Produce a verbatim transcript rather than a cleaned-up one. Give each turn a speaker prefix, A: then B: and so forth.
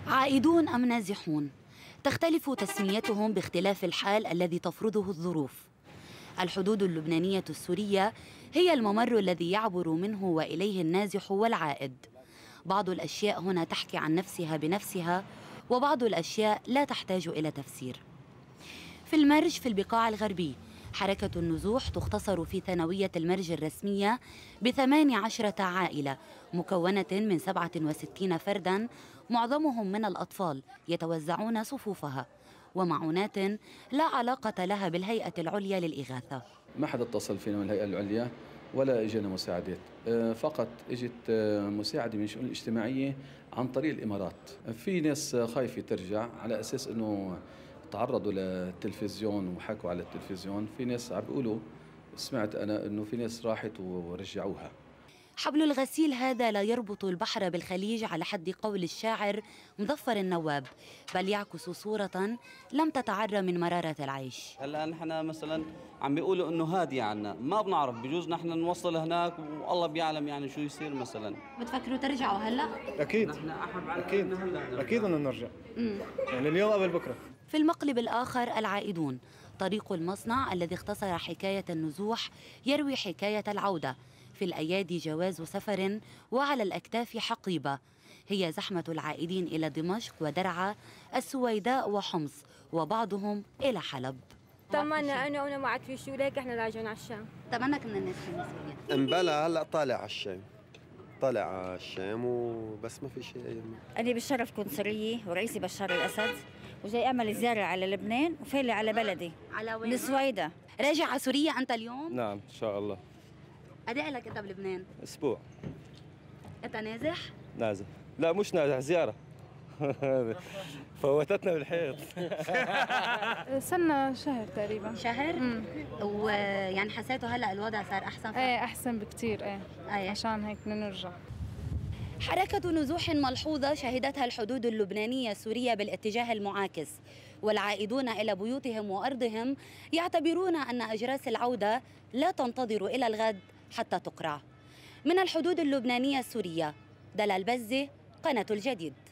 A: عائدون أم نازحون؟ تختلف تسميتهم باختلاف الحال الذي تفرضه الظروف. الحدود اللبنانية السورية هي الممر الذي يعبر منه وإليه النازح والعائد. بعض الأشياء هنا تحكي عن نفسها بنفسها، وبعض الأشياء لا تحتاج إلى تفسير. في المرج في البقاع الغربي، حركة النزوح تختصر في ثانوية المرج الرسمية بثمان عشرة عائلة مكونة من سبعة وستين فرداً، معظمهم من الأطفال يتوزعون صفوفها ومعونات لا علاقة لها بالهيئة العليا للإغاثة.
B: ما حدا اتصل فينا من الهيئة العليا ولا اجينا مساعدات، فقط اجت مساعدة من الشؤون الاجتماعية عن طريق الإمارات. في ناس خايفة ترجع على أساس أنه تعرضوا للتلفزيون وحكوا على التلفزيون. في ناس عم بيقولوا، سمعت أنا أنه في ناس راحت ورجعوها.
A: حبل الغسيل هذا لا يربط البحر بالخليج على حد قول الشاعر مظفر النواب، بل يعكس صورة لم تتعرى من مرارة العيش.
C: هلا نحن مثلا عم بيقولوا انه هادي عنا، ما بنعرف، بجوز نحن نوصل هناك والله بيعلم يعني شو يصير. مثلا
A: بتفكروا ترجعوا هلا؟
D: اكيد اكيد اكيد بدنا نرجع، يعني اليوم قبل بكره.
A: في المقلب الآخر العائدون، طريق المصنع الذي اختصر حكاية النزوح يروي حكاية العودة. في الأيادي جواز سفر وعلى الأكتاف حقيبة. هي زحمة العائدين إلى دمشق ودرعا، السويداء وحمص، وبعضهم إلى حلب.
E: تمنى أنا وأنا ما عاد في شو، ليك إحنا راجعين على الشام.
A: تمنى كنا الناس في سوريا.
F: امبلا هلا طالع على الشام، طالع على الشام وبس، ما في شيء.
G: أنا بالشرف كنت سورية ورئيسي بشار الأسد، وجاي أعمل زيارة على لبنان وفايلة على بلدي. على وين؟ السويداء.
A: راجع على سوريا أنت اليوم؟
H: نعم إن شاء الله.
A: قد ايه لك انت بلبنان؟
H: اسبوع.
A: انت نازح؟
H: نازح، لا مش نازح، زيارة. فوتتنا بالحيط.
I: صرنا شهر تقريبا.
A: شهر؟ امم ويعني حسيتوا هلا الوضع صار احسن؟
I: ايه احسن بكثير. ايه
A: أيه.
I: عشان هيك بدنا نرجع.
A: حركة نزوح ملحوظة شهدتها الحدود اللبنانية السورية بالاتجاه المعاكس، والعائدون إلى بيوتهم وأرضهم يعتبرون أن أجراس العودة لا تنتظر إلى الغد حتى تقرع. من الحدود اللبنانية السورية، دلال بزة، قناة الجديد.